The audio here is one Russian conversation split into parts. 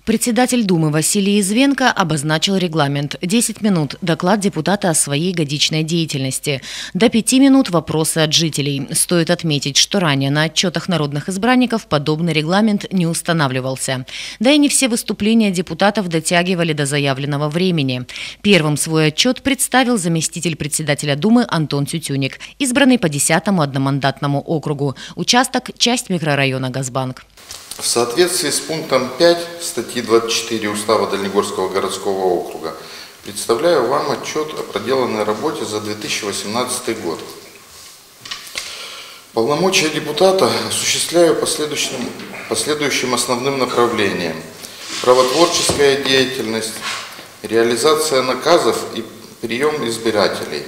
Председатель Думы Василий Извенко обозначил регламент. 10 минут – доклад депутата о своей годичной деятельности. До 5 минут – вопросы от жителей. Стоит отметить, что ранее на отчетах народных избранников подобный регламент не устанавливался. Да и не все выступления депутатов дотягивали до заявленного времени. Первым свой отчет представил заместитель председателя Думы Антон Тютюник, избранный по 10-му одномандатному округу. Участок – часть микрорайона Газбанк. В соответствии с пунктом 5 статьи 24 Устава Дальнегорского городского округа представляю вам отчет о проделанной работе за 2018 год. Полномочия депутата осуществляю последующим основным направлением: правотворческая деятельность, реализация наказов и прием избирателей.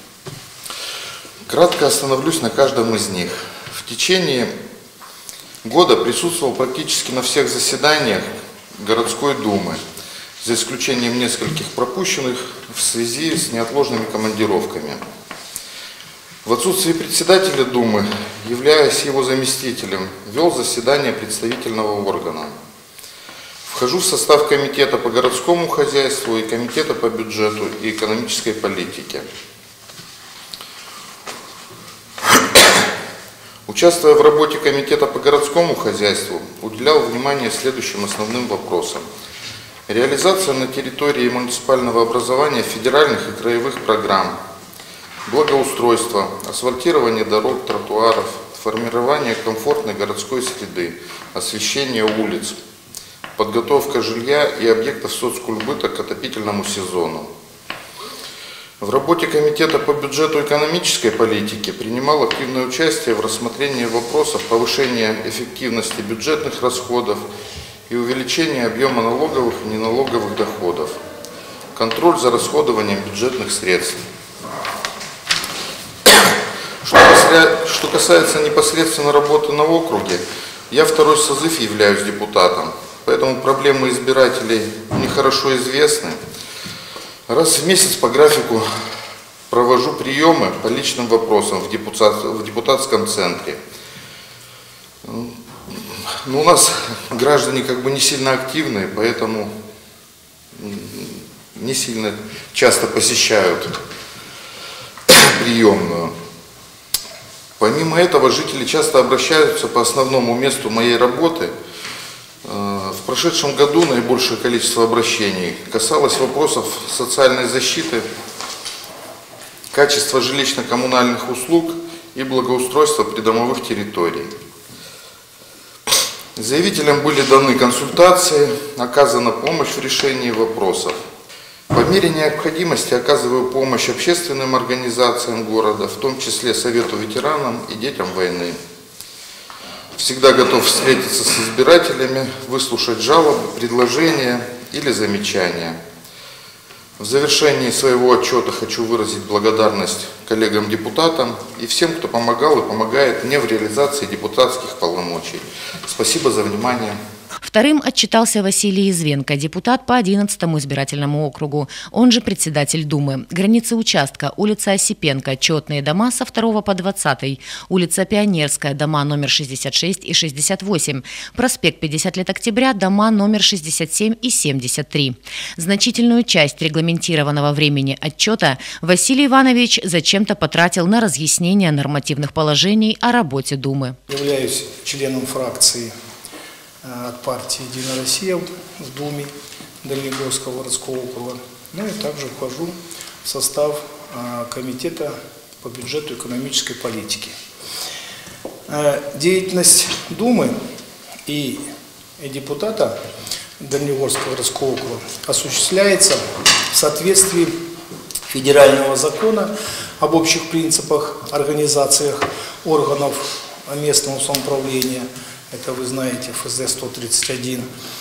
Кратко остановлюсь на каждом из них. В течение года присутствовал практически на всех заседаниях городской думы, за исключением нескольких пропущенных в связи с неотложными командировками. В отсутствие председателя думы, являясь его заместителем, вел заседание представительного органа. Вхожу в состав комитета по городскому хозяйству и комитета по бюджету и экономической политике. Участвуя в работе комитета по городскому хозяйству, уделял внимание следующим основным вопросам: реализация на территории муниципального образования федеральных и краевых программ, благоустройство, асфальтирование дорог, тротуаров, формирование комфортной городской среды, освещение улиц, подготовка жилья и объектов соцкультбыта к отопительному сезону. В работе комитета по бюджету и экономической политике принимал активное участие в рассмотрении вопросов повышения эффективности бюджетных расходов и увеличения объема налоговых и неналоговых доходов, контроль за расходованием бюджетных средств. Что касается непосредственно работы на округе, я второй созыв являюсь депутатом, поэтому проблемы избирателей мне хорошо известны. Раз в месяц по графику провожу приемы по личным вопросам в депутатском центре. Но у нас граждане не сильно активные, поэтому не сильно часто посещают приемную. Помимо этого, жители часто обращаются по основному месту моей работы. В прошедшем году наибольшее количество обращений касалось вопросов социальной защиты, качества жилищно-коммунальных услуг и благоустройства придомовых территорий. Заявителям были даны консультации, оказана помощь в решении вопросов. По мере необходимости оказываю помощь общественным организациям города, в том числе Совету ветеранам и детям войны. Всегда готов встретиться с избирателями, выслушать жалобы, предложения или замечания. В завершении своего отчета хочу выразить благодарность коллегам-депутатам и всем, кто помогал и помогает мне в реализации депутатских полномочий. Спасибо за внимание. Вторым отчитался Василий Извенко, депутат по 11-му избирательному округу, он же председатель Думы. Границы участка: улица Осипенко, четные дома со 2 по 20, улица Пионерская, дома номер 66 и 68, проспект 50 лет октября, дома номер 67 и 73. Значительную часть регламентированного времени отчета Василий Иванович зачем-то потратил на разъяснение нормативных положений о работе Думы. Являюсь членом фракции от партии «Единая Россия» в Думе Дальнегорского городского округа. Ну и также вхожу в состав комитета по бюджету и экономической политике. Деятельность Думы и депутата Дальнегорского городского округа осуществляется в соответствии федерального закона об общих принципах, организациях органов местного самоуправления. Это вы знаете, ФЗ-131,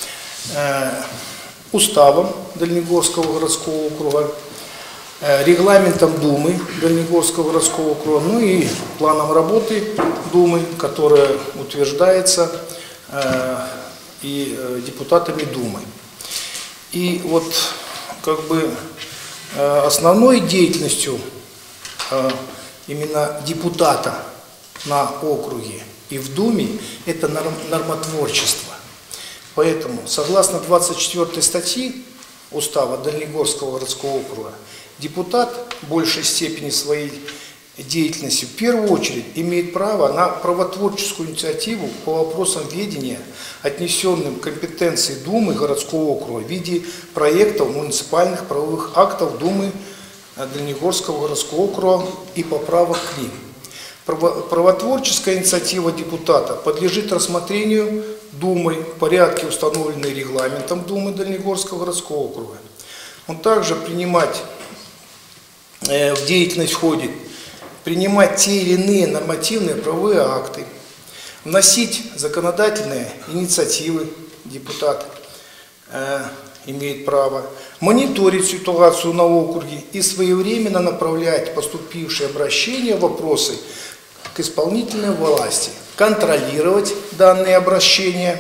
уставом Дальнегорского городского округа, регламентом Думы Дальнегорского городского округа, ну и планом работы Думы, которая утверждается и депутатами Думы. И вот основной деятельностью именно депутата на округе и в Думе это нормотворчество. Поэтому, согласно 24 статьи Устава Дальнегорского городского округа, депутат в большей степени своей деятельности в первую очередь имеет право на правотворческую инициативу по вопросам ведения, отнесенным к компетенции Думы городского округа в виде проектов муниципальных правовых актов Думы Дальнегорского городского округа и поправок к ним. Правотворческая инициатива депутата подлежит рассмотрению Думой в порядке, установленном регламентом Думы Дальнегорского городского округа. Он также принимать в деятельность входит принимать те или иные нормативные правовые акты, вносить законодательные инициативы, депутат имеет право, мониторить ситуацию на округе и своевременно направлять поступившие обращения, вопросы к исполнительной власти, контролировать данные обращения,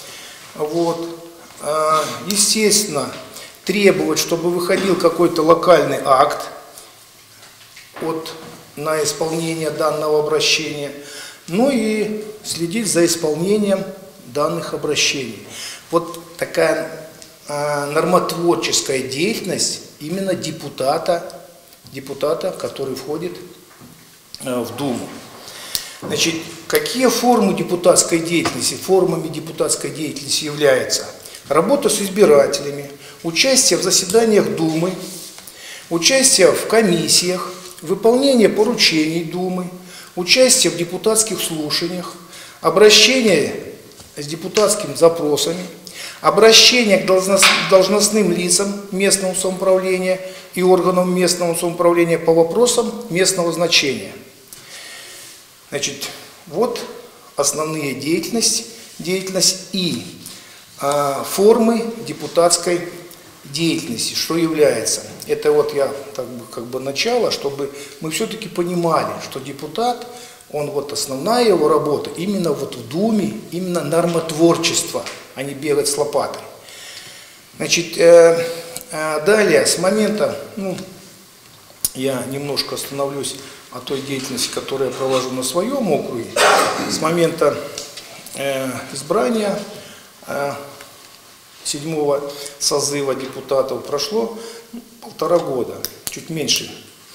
естественно, требовать, чтобы выходил какой-то локальный акт на исполнение данного обращения, ну и следить за исполнением данных обращений. Вот такая нормотворческая деятельность именно депутата, который входит в Думу. Значит, какие формы депутатской деятельности? Формами депутатской деятельности являются работа с избирателями, участие в заседаниях Думы, участие в комиссиях, выполнение поручений Думы, участие в депутатских слушаниях, обращение с депутатскими запросами, обращение к должностным лицам местного самоуправления и органам местного самоуправления по вопросам местного значения. Значит, вот основные деятельность и формы депутатской деятельности, что является. Это вот я как бы начало, чтобы мы все-таки понимали, что депутат, он основная его работа именно в Думе, именно нормотворчество, а не бегать с лопатой. Значит, далее, с момента, я немножко остановлюсь о той деятельности, которую я провожу на своем округе, с момента избрания 7-го созыва депутатов прошло 1,5 года, чуть меньше,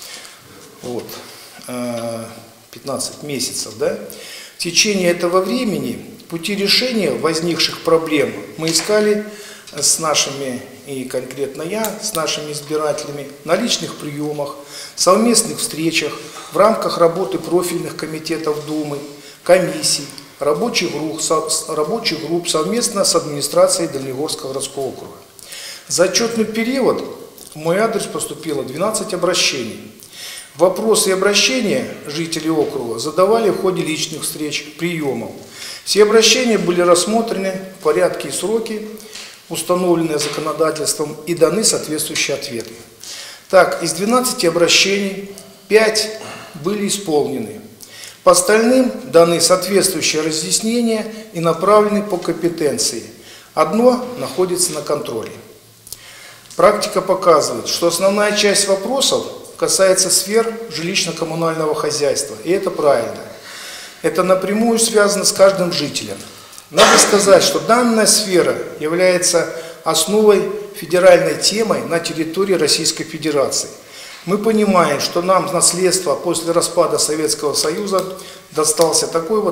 15 месяцев, да? В течение этого времени пути решения возникших проблем мы искали с нашими, и конкретно я, с нашими избирателями на личных приемах, совместных встречах, в рамках работы профильных комитетов Думы, комиссий, рабочих групп совместно с администрацией Дальнегорского городского округа. За отчетный период в мой адрес поступило 12 обращений. Вопросы и обращения жителей округа задавали в ходе личных встреч, приемов. Все обращения были рассмотрены в порядке и сроки, установленные законодательством, и даны соответствующие ответы. Так, из 12 обращений 5 были исполнены. По остальным даны соответствующие разъяснения и направлены по компетенции. Одно находится на контроле. Практика показывает, что основная часть вопросов касается сфер жилищно-коммунального хозяйства. И это правильно. Это напрямую связано с каждым жителем. Надо сказать, что данная сфера является основой федеральной темой на территории Российской Федерации. Мы понимаем, что нам в наследство после распада Советского Союза достался такой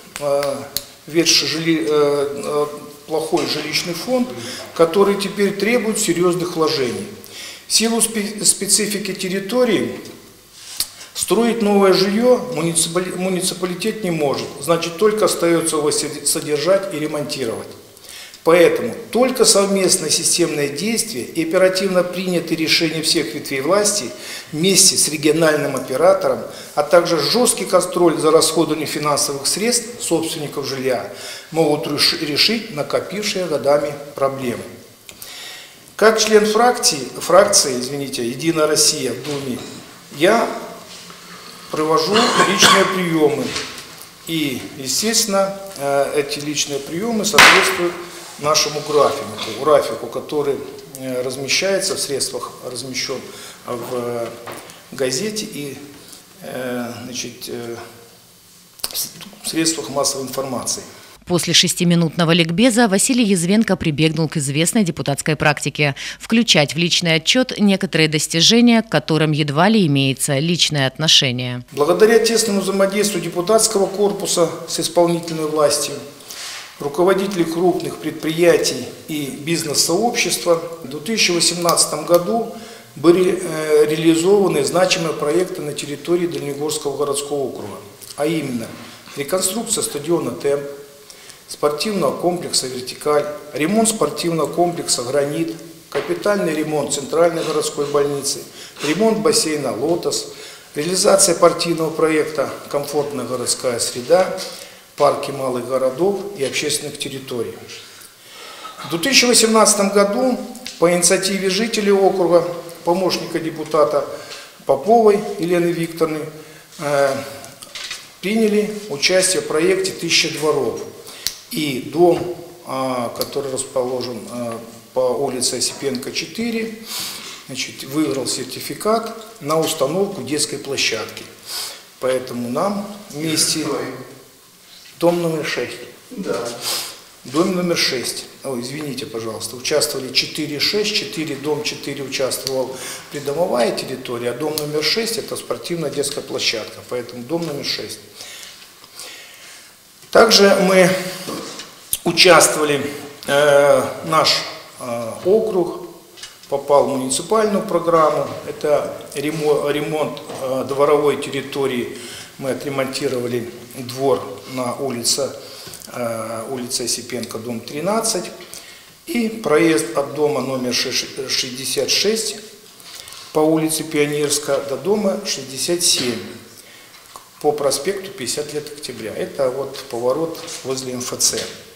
плохой жилищный фонд, который теперь требует серьезных вложений. В силу специфики территории строить новое жилье муниципалитет не может, значит, только остается его содержать и ремонтировать. Поэтому только совместное системное действие и оперативно принятые решения всех ветвей власти вместе с региональным оператором, а также жесткий контроль за расходованием финансовых средств собственников жилья могут решить накопившие годами проблемы. Как член фракции «Единая Россия» в Думе, я провожу личные приемы. И, естественно, эти личные приемы соответствуют нашему графику, который размещается в средствах, размещен в газете и в средствах массовой информации. После 6-минутного ликбеза Василий Язвенко прибегнул к известной депутатской практике – включать в личный отчет некоторые достижения, к которым едва ли имеется личное отношение. Благодаря тесному взаимодействию депутатского корпуса с исполнительной властью, руководителей крупных предприятий и бизнес-сообщества в 2018 году были реализованы значимые проекты на территории Дальнегорского городского округа, а именно реконструкция стадиона «Темп», спортивного комплекса «Вертикаль», ремонт спортивного комплекса «Гранит», капитальный ремонт Центральной городской больницы, ремонт бассейна «Лотос», реализация партийного проекта «Комфортная городская среда», парки малых городов и общественных территорий. В 2018 году по инициативе жителей округа, помощника депутата Поповой Елены Викторовны, приняли участие в проекте «1000 дворов». И дом, который расположен по улице Осипенко, 4, выиграл сертификат на установку детской площадки. Поэтому нам вместе... Дом номер 6. Да. Дом номер 6. Ой, извините, пожалуйста. Участвовали 4 дом 4 участвовал придомовая территория, а дом номер 6 это спортивная детская площадка. Поэтому дом номер 6. Также мы участвовали, наш округ попал в муниципальную программу. Это ремонт дворовой территории. Мы отремонтировали двор на улице Осипенко, дом 13. И проезд от дома номер 66 по улице Пионерская до дома 67 по проспекту 50 лет октября. Это вот поворот возле МФЦ.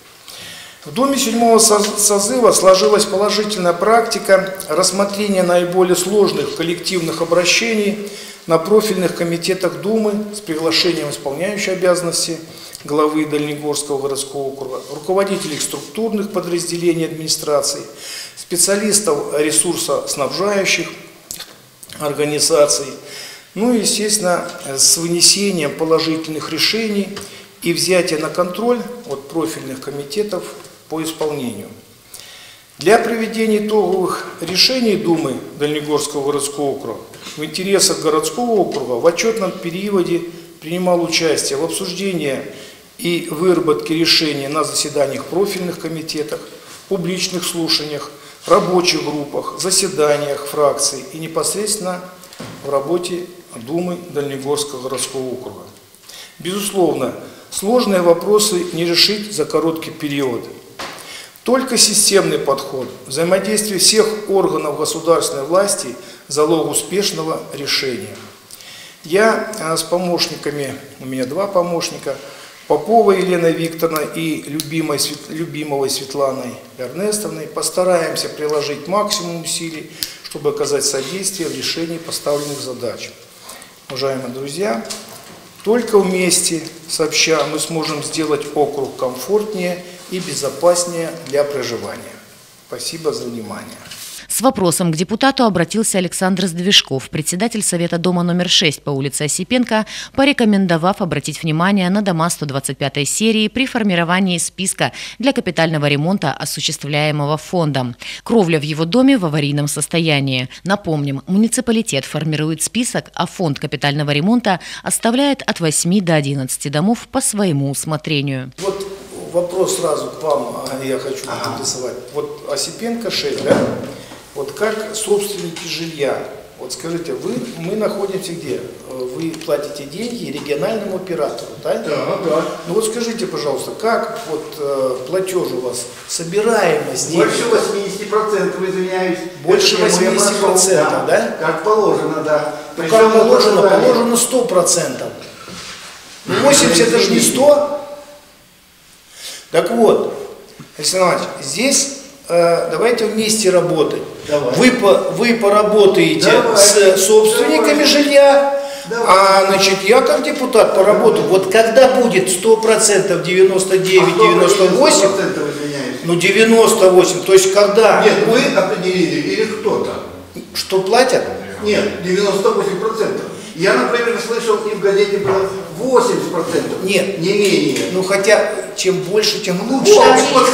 В Думе 7-го созыва сложилась положительная практика рассмотрения наиболее сложных коллективных обращений на профильных комитетах Думы с приглашением исполняющей обязанности главы Дальнегорского городского округа, руководителей структурных подразделений администрации, специалистов ресурсоснабжающих организаций, ну и, естественно, с вынесением положительных решений и взятия на контроль от профильных комитетов по исполнению. Для проведения итоговых решений Думы Дальнегорского городского округа в интересах городского округа в отчетном периоде принимал участие в обсуждении и выработке решений на заседаниях профильных комитетов, публичных слушаниях, рабочих группах, заседаниях фракций и непосредственно в работе Думы Дальнегорского городского округа. Безусловно, сложные вопросы не решить за короткий период. Только системный подход, взаимодействие всех органов государственной власти – залог успешного решения. Я с помощниками, у меня 2 помощника, Поповой Еленой Викторовной и Любимовой Светланой Эрнестовной, постараемся приложить максимум усилий, чтобы оказать содействие в решении поставленных задач. Уважаемые друзья, только вместе, сообща, мы сможем сделать округ комфортнее и безопаснее для проживания. Спасибо за внимание. С вопросом к депутату обратился Александр Сдвижков, председатель Совета дома номер 6 по улице Осипенко, порекомендовав обратить внимание на дома 125-й серии при формировании списка для капитального ремонта, осуществляемого фондом. Кровля в его доме в аварийном состоянии. Напомним, муниципалитет формирует список, а фонд капитального ремонта оставляет от 8 до 11 домов по своему усмотрению. Вот вопрос сразу к вам, я хочу интересовать. Вот Осипенко 6, да? Вот как собственники жилья, вот скажите, мы находимся где? Вы платите деньги региональному оператору, да? Да, да. Ну вот скажите, пожалуйста, как вот платеж у вас, собираемость? Больше 80%, извиняюсь. Больше 80%, да? Как положено, да. Ну как положено? Положено 100%. 80 это же не 100. Так вот, Александр Иванович, здесь давайте вместе работать. Давай. Вы поработаете с собственниками жилья, значит, я как депутат поработаю. Вот когда будет 100%, 99, 98, ну 98, то есть когда... Нет, вы определили или кто-то? Что платят? Нет, 98%. Я, например, слышал, и в газете было 80%. Нет. Не менее. Ну хотя, чем больше, тем лучше. Вот,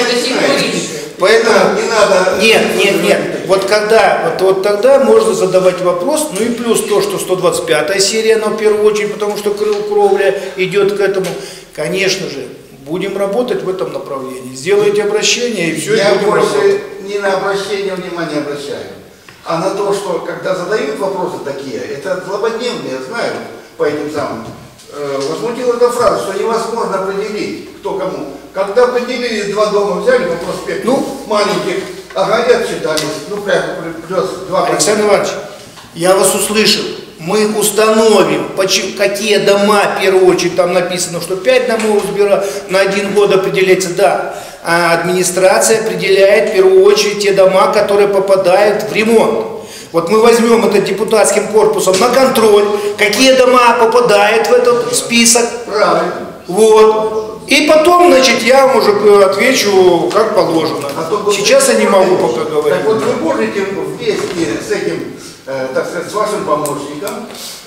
поэтому не надо... Нет. Вот когда, вот тогда можно задавать вопрос, ну и плюс то, что 125-я серия, но в первую очередь, потому что кровля идет к этому, конечно же, будем работать в этом направлении. Сделайте обращение и все, Я и будем больше работать. не на обращение внимания обращаю, а на то, что когда задают вопросы такие, это злободневные, я знаю, по этим самым. Возмутила эта фраза, что невозможно определить, кто кому. Когда определили, два дома взяли по проспекту, маленьких, ага, отчитались, ну прям плюс два. Александр Иванович, я вас услышал. Мы установим, какие дома, в первую очередь, там написано, что 5 домов на 1 год определяется, да. А администрация определяет, в первую очередь, те дома, которые попадают в ремонт. Вот мы возьмем это депутатским корпусом на контроль, какие дома попадают в этот список. Правильно. Вот. И потом, значит, я вам уже отвечу, как положено. Сейчас я не могу пока говорить. Так вот вы можете вместе с этим, так сказать, с вашим помощником,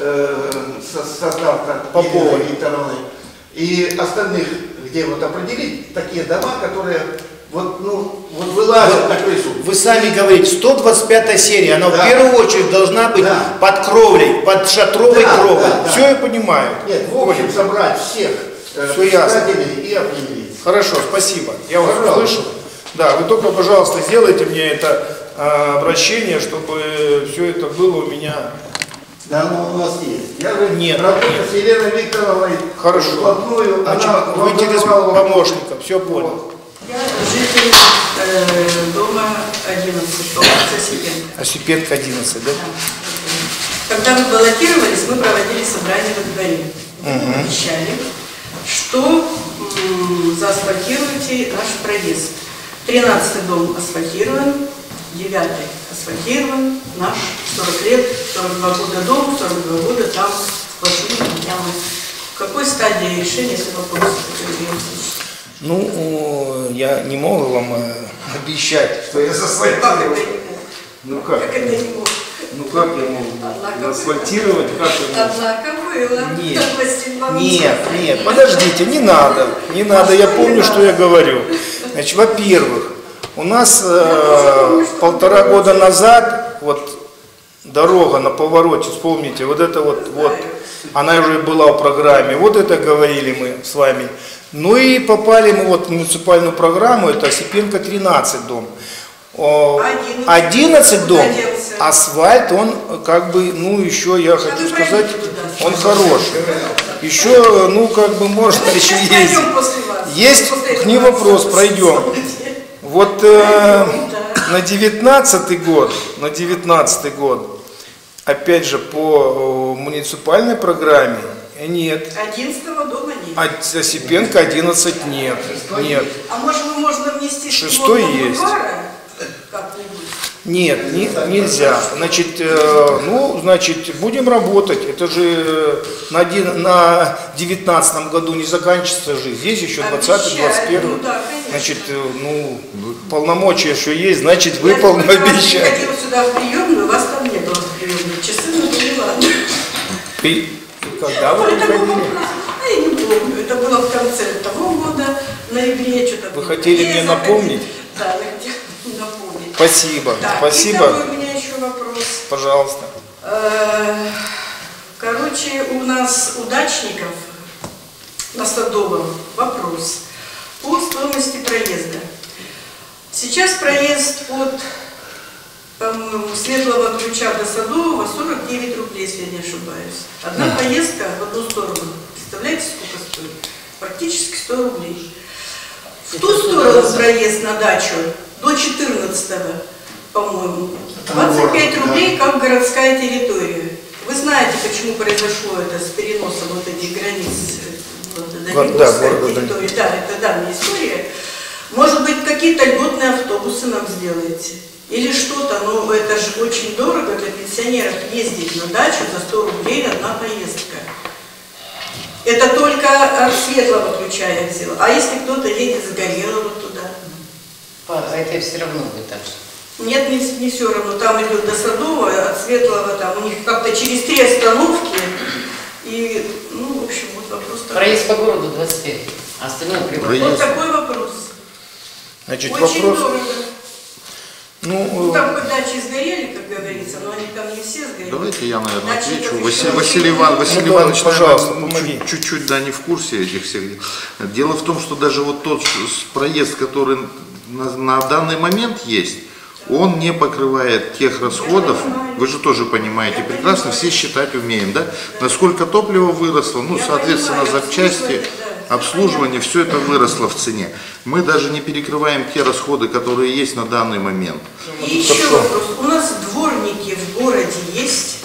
состав Елены Викторовны, и остальных, где вот определить такие дома, которые вот, ну, вот вылазят на крышу. Вы сами говорите, 125-я серия, она в первую очередь должна быть под кровлей, под шатровой кровлей. Все я понимаю. Нет, в общем собрать всех председателей и определить. Хорошо, спасибо. Я вас услышал. Да, вы только, пожалуйста, сделайте мне это обращение, чтобы все это было у меня. Да, ну у нас есть. Я же Нет. работаю с Еленой Викторовной. Хорошо. Вплотную. Значит, вы через помощника, все понял. Я житель дома 11, улица Осипенко. Осипенко 11, да? Когда мы баллотировались, мы проводили собрание во дворе. Мы обещали, что заасфальтируете наш проезд. 13-й дом асфальтирован, 9-й асфальтирован, наш 40 лет, 42 года дом, 42 года там сплошные ямы. В какой стадии решения этого вопроса? Ну, я не могу вам обещать, что я заасфальтирую. Ну как? Как это не мог? Ну как я могу асфальтировать? Как я могу? Однако было. Нет, подождите, не надо, я помню, что я говорю. Значит, во-первых, у нас 1,5 года назад, вот дорога на повороте, вспомните, вот это вот, она уже была в программе, вот это говорили мы с вами. Ну и попали мы вот в муниципальную программу, это Осипенко 13 дом. 11 дом, асфальт, он как бы, ну еще я хочу сказать, он хороший. Еще, ну как бы можно еще ездить. Есть не вопрос, пройдем. Вот на 19-й год, опять же по муниципальной программе, нет. 11-го дома нет. Осипенко 11 нет. А может можно внести 6-й есть. Нет, нельзя. Значит, значит, будем работать. Это же на 19-м году не заканчивается жизнь. Здесь еще 20-й, 21-й. Ну, да, значит, ну, полномочия еще есть, значит, выполним обещание. Я ходила сюда в приемную, вас там не было в приемной. Часы набрела. Когда вы приходили? Я не помню. Это было в конце того года, в ноябре. Что-то. Вы хотели мне напомнить? Да, я хотела напомнить. Спасибо, Так, спасибо. И такой у меня еще вопрос. Пожалуйста. Короче, у нас удачников на Садовом вопрос по стоимости проезда. Сейчас проезд от, по-моему, Светлого Ключа до Садового 49 рублей, если я не ошибаюсь. Одна поездка в одну сторону. Представляете, сколько стоит? Практически 100 рублей. В ту сторону проезд на дачу до 14-го, по-моему, 25 рублей, как городская территория. Вы знаете, почему произошло это с переносом вот этих границ Дальнегорской территории? Да, это давняя история. Может быть, какие-то льготные автобусы нам сделаете? Или что-то, но это же очень дорого для пенсионеров ездить на дачу за 100 рублей одна поездка. Это только от Светлого Ключа я взяла. А если кто-то едет с Горелого туда? Это все равно будет так же. Нет, не все равно. Там идет до Садового, от Светлого, там у них как-то через 3 остановки И, ну, в общем, вот вопрос такой. Проезд по городу 25, а остальное приводит. Вот такой вопрос. Значит, Очень вопрос. дорого. Ну, Там хоть дачи сгорели, как говорится, но они там не все сгорели. Давайте я, наверное, Дачников отвечу. еще Василий очень Иванович, Ну, наверное, пожалуйста, помоги. чуть-чуть, да, не в курсе этих всех дел. Дело в том, что даже вот тот проезд, который на данный момент есть, он не покрывает тех расходов, вы же тоже понимаете прекрасно, все считать умеем, да? Насколько топливо выросло, ну, соответственно, запчасти, обслуживание, все это выросло в цене. Мы даже не перекрываем те расходы, которые есть на данный момент. И еще вопрос. У нас дворники в городе есть?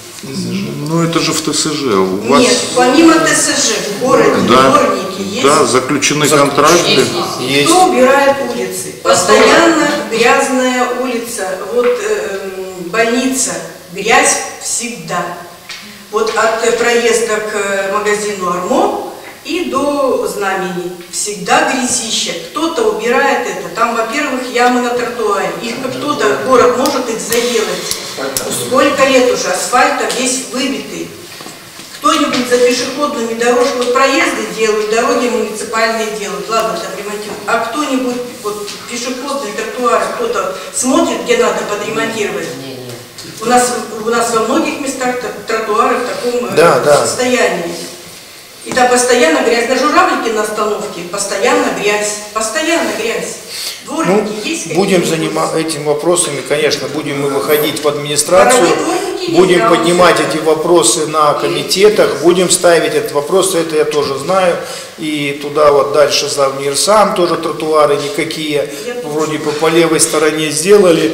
Ну, это же в ТСЖ. У вас... Нет, помимо ТСЖ в городе Да, дворники есть? да, заключены контракты. есть. Кто убирает улицы? Постоянно грязная улица. Вот больница, грязь всегда. Вот от проезда к магазину «Армо» и до Знамени. Всегда грязище. Кто-то убирает это. Там, во-первых, ямы на тротуаре. Их кто-то, город может их заделать. Сколько лет уже асфальта весь выбитый. Кто-нибудь за пешеходными дорожками вот проезды делают, дороги муниципальные делают, ладно, там ремонтируют. А кто-нибудь, вот пешеходные тротуары, кто-то смотрит, где надо подремонтировать? У нас во многих местах тротуары в таком состоянии. И там постоянно грязь. На Журавлике на остановке постоянно грязь. Постоянно грязь. Дворники есть? Будем заниматься этими вопросами, конечно, будем мы выходить в администрацию, Дворники будем есть, поднимать эти вопросы на комитетах, будем ставить этот вопрос, это я тоже знаю. И туда вот дальше за Мирсам тоже тротуары никакие, вроде бы по левой стороне сделали,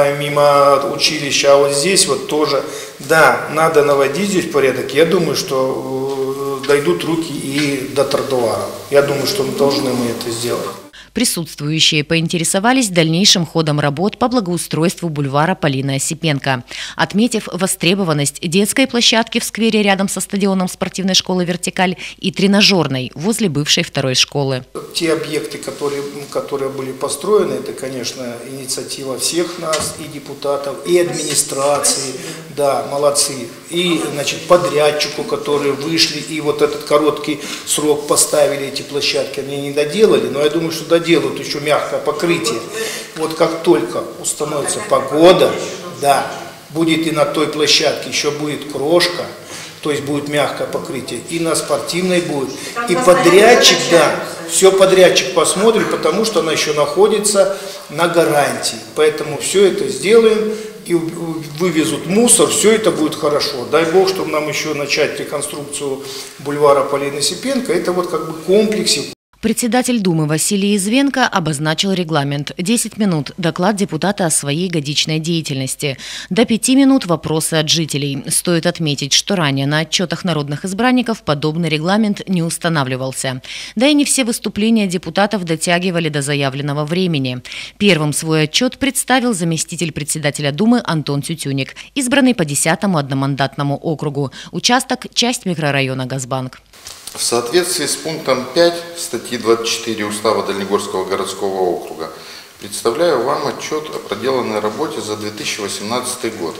мимо училища, а вот здесь вот тоже, да, надо наводить здесь порядок. Я думаю, что дойдут руки и до тротуаров. Я думаю, что мы должны это сделать. Присутствующие поинтересовались дальнейшим ходом работ по благоустройству бульвара Полины Осипенко, отметив востребованность детской площадки в сквере рядом со стадионом спортивной школы «Вертикаль» и тренажерной возле бывшей второй школы. Те объекты, которые были построены, это, конечно, инициатива всех нас, и депутатов, и администрации, да, молодцы, и, значит, подрядчику, которые вышли, и вот этот короткий срок поставили эти площадки, они не доделали, но я думаю, что доделают еще мягкое покрытие. Вот как только установится погода, да, будет и на той площадке еще будет крошка, то есть будет мягкое покрытие, и на спортивной будет, и подрядчик, да, все подрядчик посмотрит, потому что она еще находится на гарантии. Поэтому все это сделаем, и вывезут мусор, все это будет хорошо. Дай Бог, чтобы нам еще начать реконструкцию бульвара Полины Осипенко, это вот как бы комплексе. Председатель Думы Василий Извенко обозначил регламент. 10 минут – доклад депутата о своей годичной деятельности. До 5 минут – вопросы от жителей. Стоит отметить, что ранее на отчетах народных избранников подобный регламент не устанавливался. Да и не все выступления депутатов дотягивали до заявленного времени. Первым свой отчет представил заместитель председателя Думы Антон Тютюник, избранный по 10-му одномандатному округу. Участок – часть микрорайона Газбанк. В соответствии с пунктом 5 статьи 24 Устава Дальнегорского городского округа представляю вам отчет о проделанной работе за 2018 год.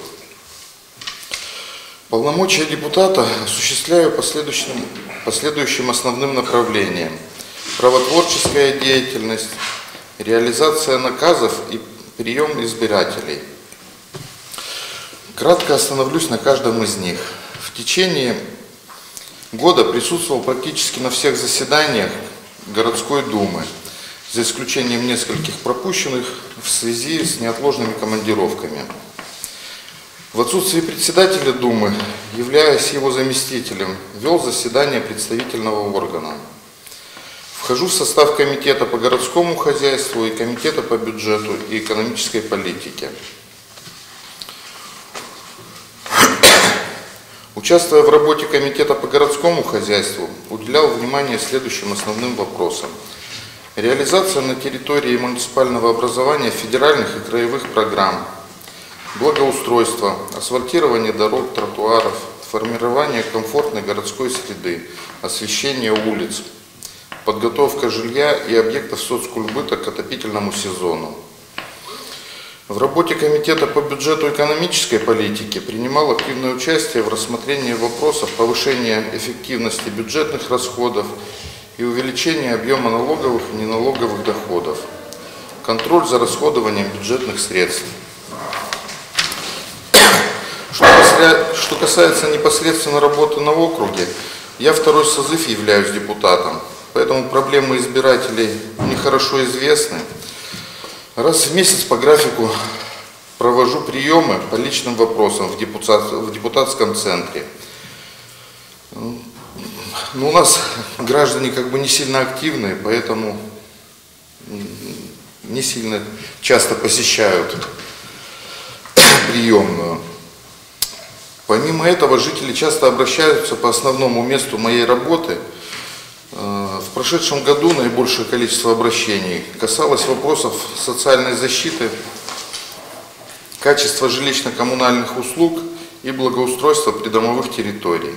Полномочия депутата осуществляю последующим основным направлением: правотворческая деятельность, реализация наказов и прием избирателей. Кратко остановлюсь на каждом из них. В течение года присутствовал практически на всех заседаниях городской думы, за исключением нескольких пропущенных в связи с неотложными командировками. В отсутствие председателя думы, являясь его заместителем, вел заседание представительного органа. Вхожу в состав комитета по городскому хозяйству и комитета по бюджету и экономической политике. Участвуя в работе комитета по городскому хозяйству, уделял внимание следующим основным вопросам: реализация на территории муниципального образования федеральных и краевых программ, благоустройство, асфальтирование дорог, тротуаров, формирование комфортной городской среды, освещение улиц, подготовка жилья и объектов соцкультбыта к отопительному сезону. В работе Комитета по бюджету и экономической политике принимал активное участие в рассмотрении вопросов повышения эффективности бюджетных расходов и увеличения объема налоговых и неналоговых доходов, контроль за расходованием бюджетных средств. Что касается непосредственно работы на округе, я второй созыв являюсь депутатом, поэтому проблемы избирателей мне хорошо известны. Раз в месяц по графику провожу приемы по личным вопросам в депутатском центре. Но у нас граждане как бы не сильно активные, поэтому не сильно часто посещают приемную. Помимо этого, жители часто обращаются по основному месту моей работы. В прошедшем году наибольшее количество обращений касалось вопросов социальной защиты, качества жилищно-коммунальных услуг и благоустройства придомовых территорий.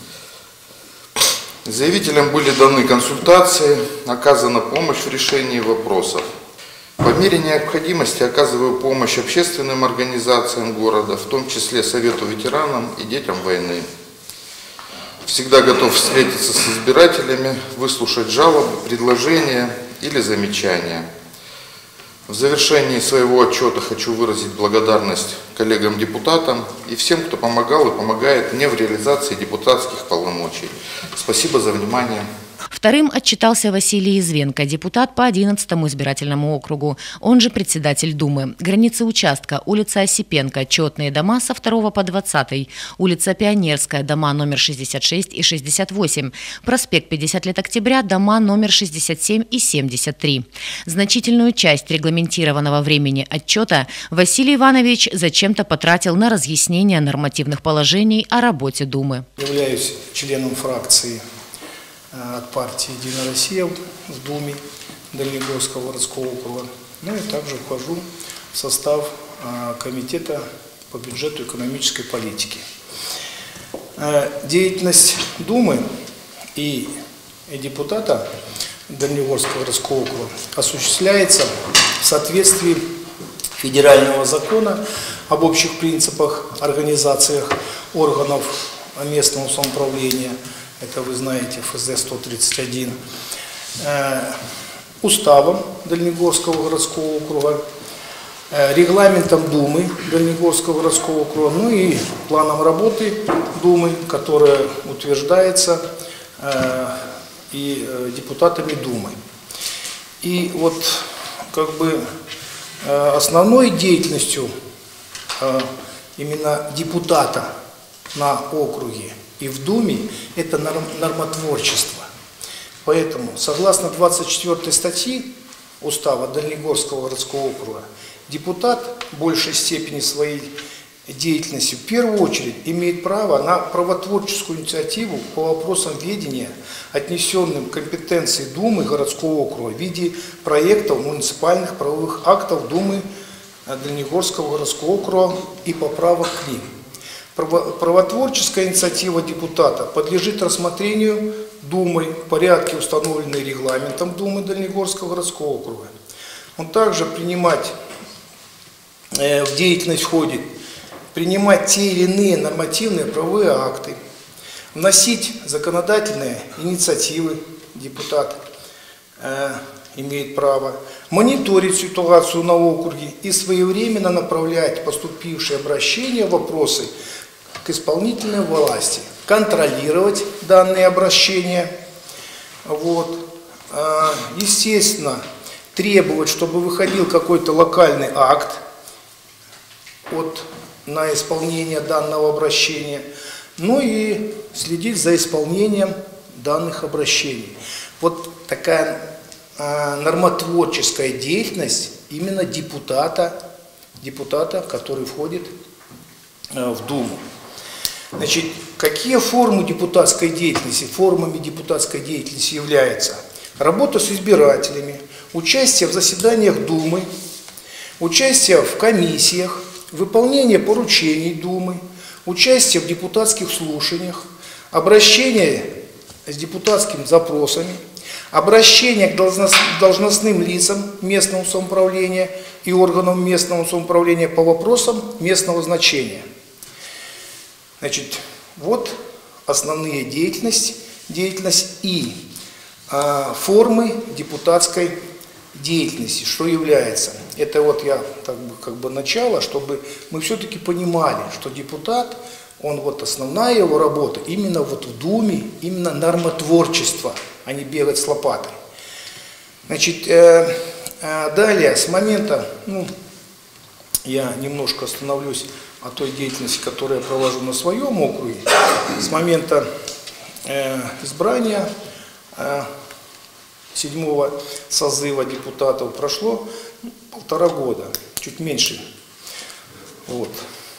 Заявителям были даны консультации, оказана помощь в решении вопросов. По мере необходимости оказываю помощь общественным организациям города, в том числе Совету ветеранам и детям войны. Всегда готов встретиться с избирателями, выслушать жалобы, предложения или замечания. В завершении своего отчета хочу выразить благодарность коллегам-депутатам и всем, кто помогал и помогает мне в реализации депутатских полномочий. Спасибо за внимание. Вторым отчитался Василий Извенко, депутат по 11-му избирательному округу, он же председатель Думы. Границы участка: улица Осипенко, четные дома со 2 по 20, улица Пионерская, дома номер 66 и 68, проспект 50 лет октября, дома номер 67 и 73. Значительную часть регламентированного времени отчета Василий Иванович зачем-то потратил на разъяснение нормативных положений о работе Думы. Являюсь членом фракции от партии «Единая Россия» в Думе Дальнегорского городского округа. Ну и также вхожу в состав Комитета по бюджету и экономической политике. Деятельность Думы и депутата Дальнегорского городского округа осуществляется в соответствии федерального закона об общих принципах организациях органов местного самоуправления. Это вы знаете, ФЗ-131, уставом Дальнегорского городского округа, регламентом Думы Дальнегорского городского округа, ну и планом работы Думы, которая утверждается и депутатами Думы. И вот как бы основной деятельностью именно депутата на округе и в Думе это нормотворчество. Поэтому, согласно 24 статьи Устава Дальнегорского городского округа, депутат в большей степени своей деятельности в первую очередь имеет право на правотворческую инициативу по вопросам ведения, отнесенным к компетенции Думы городского округа в виде проектов муниципальных правовых актов Думы Дальнегорского городского округа и поправок к ним. Правотворческая инициатива депутата подлежит рассмотрению Думой в порядке, установленный регламентом Думы Дальнегорского городского округа. Он также принимать в деятельность входит принимать те или иные нормативные правовые акты, вносить законодательные инициативы, депутат имеет право, мониторить ситуацию на округе и своевременно направлять поступившие обращения, вопросы к исполнительной власти, контролировать данные обращения, естественно, требовать, чтобы выходил какой-то локальный акт на исполнение данного обращения, ну и следить за исполнением данных обращений. Вот такая нормотворческая деятельность именно депутата, который входит в Думу. Значит, какие формы депутатской деятельности? Формами депутатской деятельности являются работа с избирателями, участие в заседаниях Думы, участие в комиссиях, выполнение поручений Думы, участие в депутатских слушаниях, обращение с депутатскими запросами, Обращение к должностным лицам местного самоуправления и органам местного самоуправления по вопросам местного значения. Значит, вот основные деятельность и формы депутатской деятельности, что является. Это вот я как бы начало, чтобы мы все-таки понимали, что депутат, он вот основная его работа именно вот в Думе, именно нормотворчество, а не бегать с лопатой. Значит, далее, с момента, я немножко остановлюсь о той деятельности, которую я провожу на своем округе, с момента избрания 7-го созыва депутатов прошло 1,5 года, чуть меньше, вот,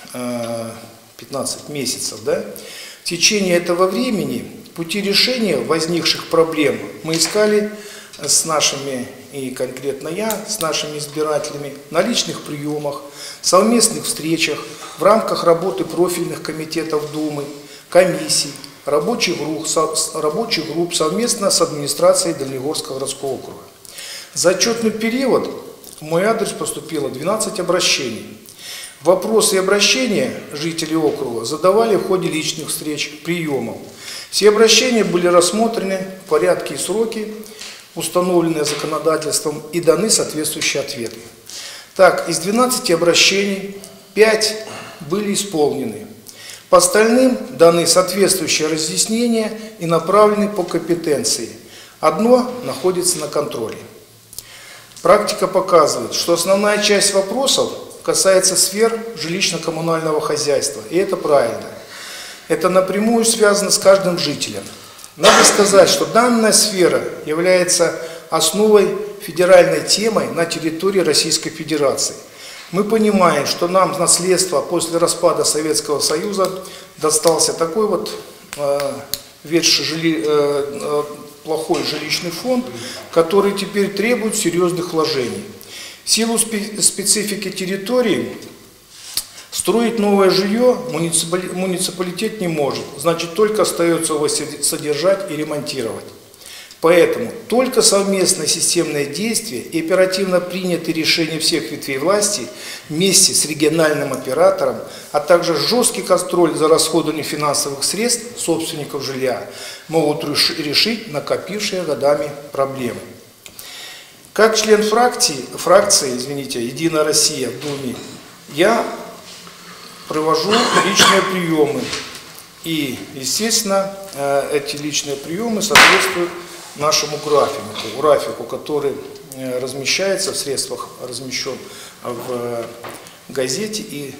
15 месяцев, да. В течение этого времени пути решения возникших проблем мы искали с нашими, и конкретно я, с нашими избирателями на личных приемах, совместных встречах, в рамках работы профильных комитетов Думы, комиссий, рабочих групп совместно с администрацией Дальнегорского городского округа. За отчетный период в мой адрес поступило 12 обращений. Вопросы и обращения жителей округа задавали в ходе личных встреч, приемов. Все обращения были рассмотрены в порядке и сроки, установленные законодательством, и даны соответствующие ответы. Так, из 12 обращений 5 были исполнены. По остальным даны соответствующие разъяснения и направлены по компетенции. Одно находится на контроле. Практика показывает, что основная часть вопросов касается сфер жилищно-коммунального хозяйства. И это правильно. Это напрямую связано с каждым жителем. Надо сказать, что данная сфера является основой федеральной темой на территории Российской Федерации. Мы понимаем, что нам в наследство после распада Советского Союза достался такой вот плохой жилищный фонд, который теперь требует серьезных вложений. В силу специфики территории строить новое жилье муниципалитет не может, значит, только остается его содержать и ремонтировать. Поэтому только совместное системное действие и оперативно принятые решения всех ветвей власти вместе с региональным оператором, а также жесткий контроль за расходованием финансовых средств собственников жилья могут решить накопившие годами проблемы. Как член фракции «Единая Россия» в Думе, я провожу личные приемы. И, естественно, эти личные приемы соответствуют нашему графику, который размещается в средствах, размещен в газете и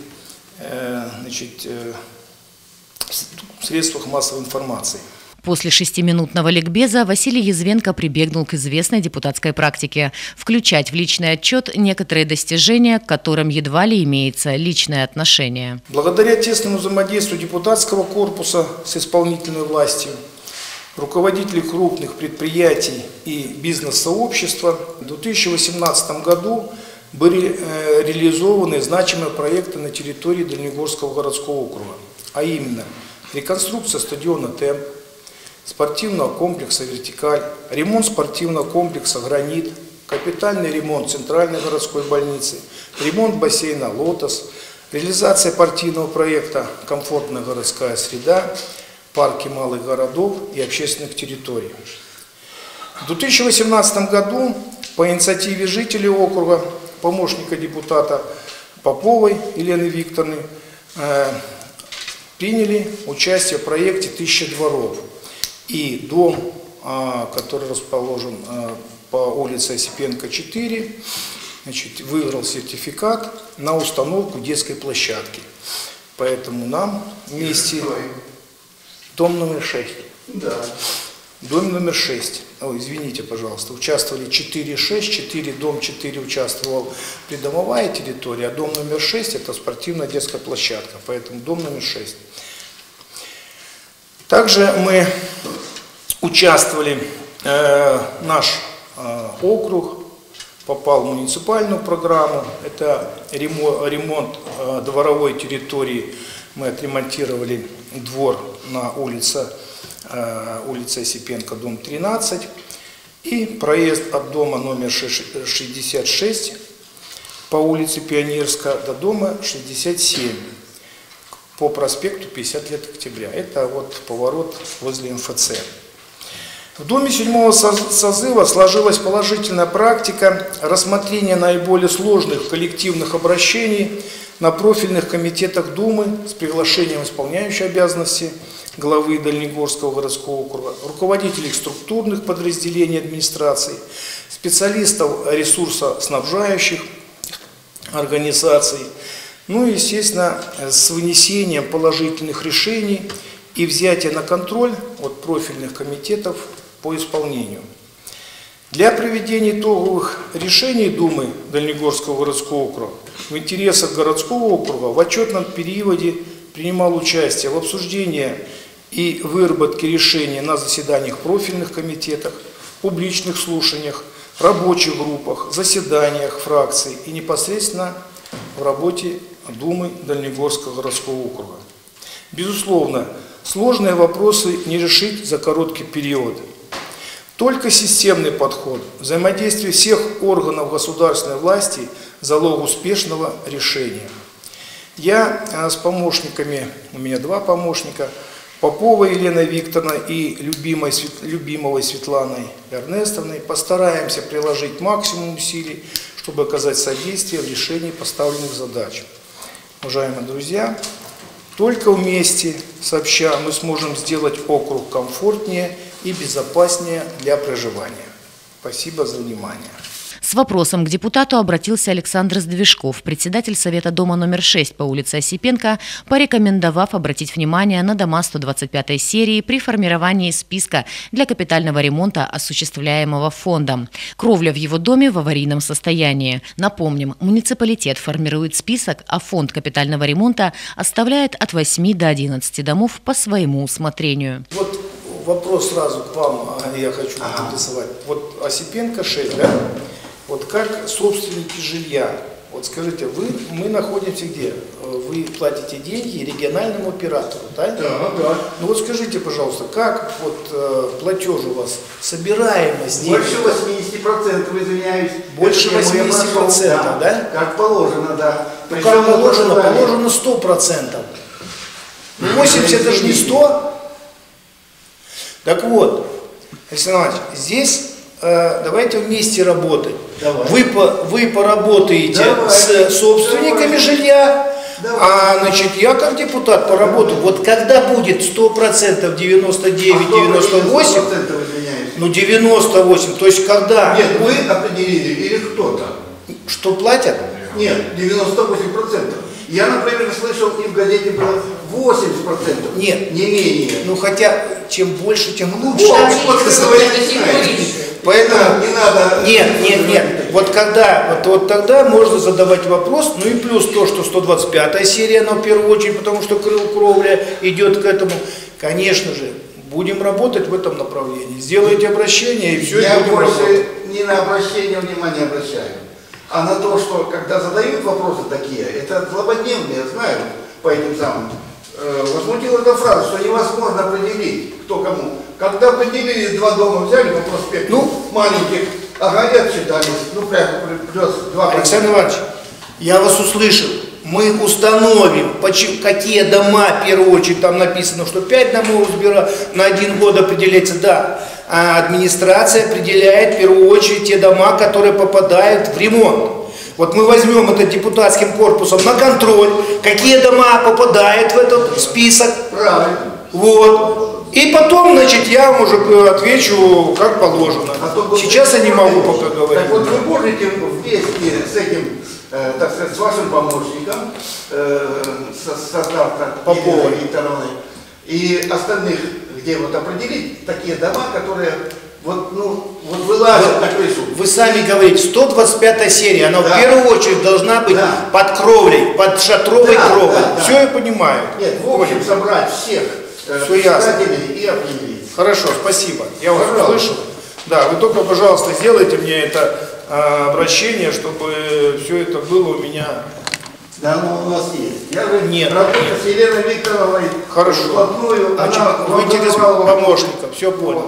в средствах массовой информации. После 6-минутного ликбеза Василий Язвенко прибегнул к известной депутатской практике – включать в личный отчет некоторые достижения, к которым едва ли имеется личное отношение. Благодаря тесному взаимодействию депутатского корпуса с исполнительной властью, руководителей крупных предприятий и бизнес-сообщества, в 2018 году были реализованы значимые проекты на территории Дальнегорского городского округа, а именно реконструкция стадиона «Темп», спортивного комплекса «Вертикаль», ремонт спортивного комплекса «Гранит», капитальный ремонт центральной городской больницы, ремонт бассейна «Лотос», реализация партийного проекта «Комфортная городская среда», парки малых городов и общественных территорий. В 2018 году по инициативе жителей округа, помощника депутата Поповой Елены Викторовны, приняли участие в проекте «1000 дворов». И дом, который расположен по улице Осипенко, 4, выиграл сертификат на установку детской площадки. Поэтому нам вместе... Дом номер 6. Да. Дом номер 6. Ой, извините, пожалуйста. Участвовали 4, дом 4 участвовал придомовая территория, а дом номер 6 это спортивная детская площадка. Поэтому дом номер 6. Также мы участвовали, наш округ попал в муниципальную программу. Это ремонт дворовой территории. Мы отремонтировали двор на улице Осипенко, дом 13. и проезд от дома номер 66 по улице Пионерская до дома 67 по проспекту 50 лет октября. Это вот поворот возле МФЦ. В Доме 7-го созыва сложилась положительная практика рассмотрения наиболее сложных коллективных обращений на профильных комитетах Думы с приглашением исполняющей обязанности главы Дальнегорского городского округа, руководителей структурных подразделений администрации, специалистов ресурсоснабжающих организаций, ну и, естественно, с вынесением положительных решений и взятия на контроль от профильных комитетов по исполнению. Для проведения итоговых решений Думы Дальнегорского городского округа в интересах городского округа в отчетном периоде принимал участие в обсуждении и выработке решений на заседаниях профильных комитетах, публичных слушаниях, рабочих группах, заседаниях фракций и непосредственно в работе Думы Дальнегорского городского округа. Безусловно, сложные вопросы не решить за короткий период. Только системный подход, взаимодействие всех органов государственной власти – залог успешного решения. Я с помощниками, у меня два помощника, Поповой Еленой Викторовной и Любимовой Светланой Эрнестовной, постараемся приложить максимум усилий, чтобы оказать содействие в решении поставленных задач. Уважаемые друзья, только вместе, сообща, мы сможем сделать округ комфортнее и безопаснее для проживания. Спасибо за внимание. С вопросом к депутату обратился Александр Сдвижков, председатель Совета дома номер 6 по улице Осипенко, порекомендовав обратить внимание на дома 125-й серии при формировании списка для капитального ремонта, осуществляемого фондом. Кровля в его доме в аварийном состоянии. Напомним, муниципалитет формирует список, а фонд капитального ремонта оставляет от 8 до 11 домов по своему усмотрению. Вот вопрос сразу к вам, я хочу адресовать. Вот Осипенко 6, да? Вот как собственники жилья, вот скажите, мы находимся где? Вы платите деньги региональному оператору, да? Да, да. Ну вот скажите, пожалуйста, как вот платеж у вас, собираемость? Больше 80%, извиняюсь. Больше 80%, да? Как положено, да. Ну как положено? Положено 100%. 80 это же не 100. Так вот, Александр Иванович, здесь давайте вместе работать. Вы поработаете с собственниками жилья, значит, я как депутат поработаю. Вот когда будет 100%, 99, 98, ну 98, то есть когда... Нет, вы определили или кто-то? Что платят? Нет, 98%. Я, например, слышал, и в газете было 80%. Нет. Не менее. Ну хотя, чем больше, тем лучше. Поэтому не надо... Нет. Вот когда, вот тогда можно задавать вопрос, ну и плюс то, что 125-я серия, но в первую очередь, потому что кровля идет к этому. Конечно же, будем работать в этом направлении. Сделайте обращение и все. Я больше не на обращение внимания обращаю, а на то, что когда задают вопросы такие, это злободневные, я знаю, по этим самым. Возмутила эта фраза, что невозможно определить, кто кому. Когда определили, два дома взяли по проспекту, маленьких, ага, и отчитались. Ну, плюс 2%. Александр Иванович, я вас услышал. Мы установим, какие дома, в первую очередь, там написано, что 5 домов на 1 год определяется, да. А администрация определяет, в первую очередь, те дома, которые попадают в ремонт. Вот мы возьмем это депутатским корпусом на контроль, какие дома попадают в этот список. Правильно. Вот. И потом, значит, я вам уже отвечу, как положено. Сейчас я не могу пока говорить. Так вот, вы можете вместе с этим, так сказать, с вашим помощником, состав Поповой Викторовной и остальных, где вот определить такие дома, которые вот вылазят на крышу. Вы сами говорите, 125-я серия, она в первую очередь должна быть под кровлей, под шатровой кровлей. Все я понимаю. Нет, в общем, собрать всех председателей и определить. Хорошо, спасибо. Я вас услышал. Да, вы только, пожалуйста, сделайте мне это обращение, чтобы все это было у меня. Да, оно у нас есть. Я же работаю с Еленой Викторовной. Хорошо. Вплотную. Значит, вы через помощника, все понял.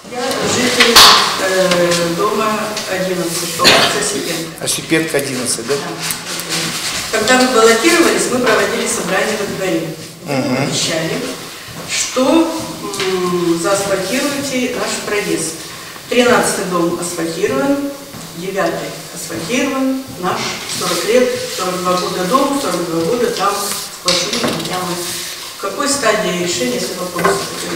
Я житель дома 11, Осипенко. Осипенко 11, да? Когда мы баллотировались, мы проводили собрание во дворе. Мы обещали, что заасфальтируете наш проезд. 13-й дом асфальтирован, 9-й асфальтирован, наш 40 лет, 42 года дом, 42 года там сплошные ямы. В какой стадии решения этого вопроса?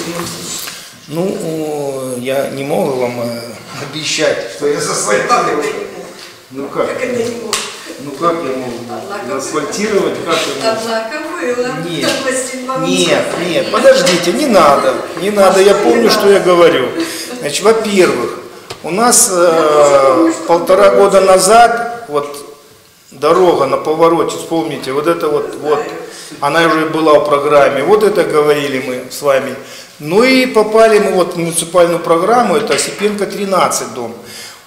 Ну, я не могу вам обещать, что я заасфальтирую. Ну как? Как это не может? Ну как я могу асфальтировать? Как я могу? Однако было. Нет, подождите, не надо, я помню, что я говорю. Значит, во-первых, у нас 1,5 года назад, вот дорога на повороте, вспомните, вот это вот, она уже была в программе, вот это говорили мы с вами. Ну и попали мы вот в муниципальную программу, это Осипенко 13 дом.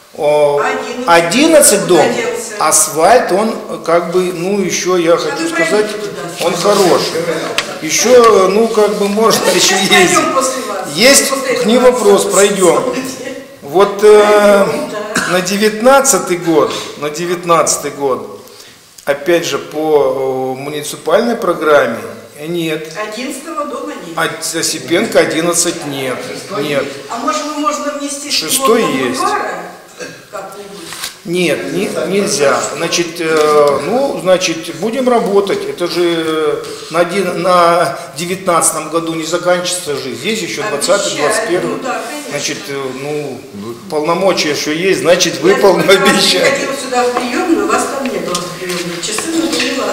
11 дом, асфальт, он как бы, ну еще я хочу сказать, он хороший. Еще, ну как бы можно еще ездить. Есть к ним вопрос, пройдем. Вот на 19 год, опять же по муниципальной программе, нет. 11-го дома нет. Осипенко 11 нет. А может можно внести 6-й есть. Нет, нельзя. Значит, будем работать. Это же на 19 году не заканчивается жизнь. Есть еще 20-й, 21-й. Ну, да, значит, полномочия еще есть, значит, выполним обещание. Я ходила сюда в приемную, вас там не было в приемной. Часы не поняла.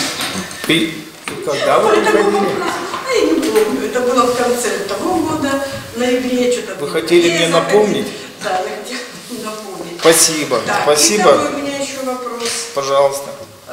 Когда вы приходили? Я не помню. Это было в конце того года, в ноябре. Вы хотели мне напомнить? Да, я хотела напомнить. Спасибо. Так, Спасибо. И такой у меня еще вопрос. Пожалуйста.